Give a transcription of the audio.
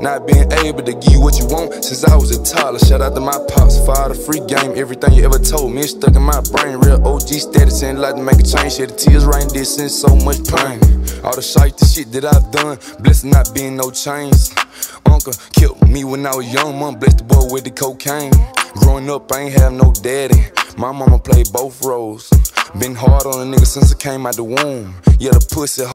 Not being able to give you what you want since I was a toddler. Shout out to my pops, fire the free game. Everything you ever told me is stuck in my brain. Real OG status and like to make a change. Shed the tears right this since so much pain. All the shite, the shit that I've done, blessed not being no chains. Uncle killed me when I was young, mom blessed the boy with the cocaine. Growing up, I ain't have no daddy. My mama played both roles. Been hard on a nigga since I came out the womb. Yeah, the pussy